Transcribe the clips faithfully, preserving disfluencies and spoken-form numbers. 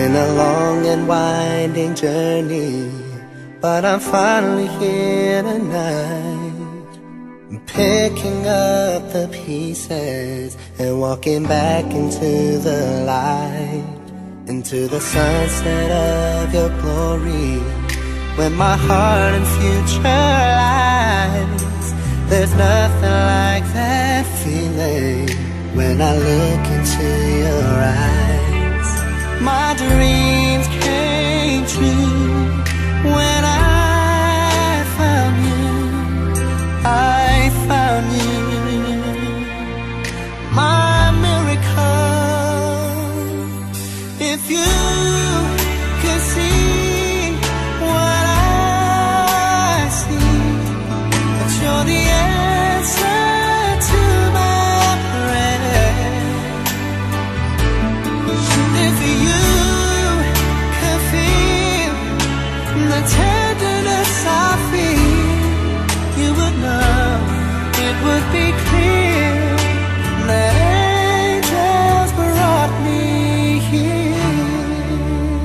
been a long and winding journey, but I'm finally here tonight. I'm picking up the pieces and walking back into the light, into the sunset of your glory, when my heart and future lies. There's nothing like that feeling when I look into your eyes. My dreams came true when I found you. I found you, my miracle. If you could see what I see, that you're the answer to my prayer. If you could feel the tenderness I feel, you would know, it would be clear that angels brought me here.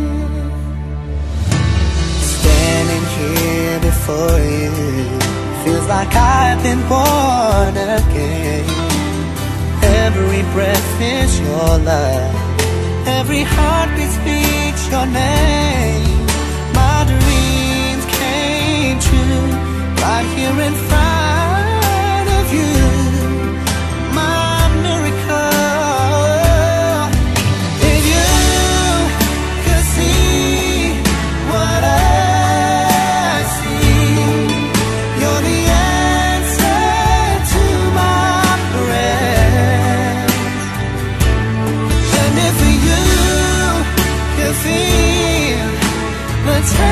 Standing here before you, feels like I've been born again. Every breath is your love, every heartbeat speaks your name. My dreams came true right here in front of you, my miracle. If you could see what I see, you're the answer to my prayers. And if you could feel the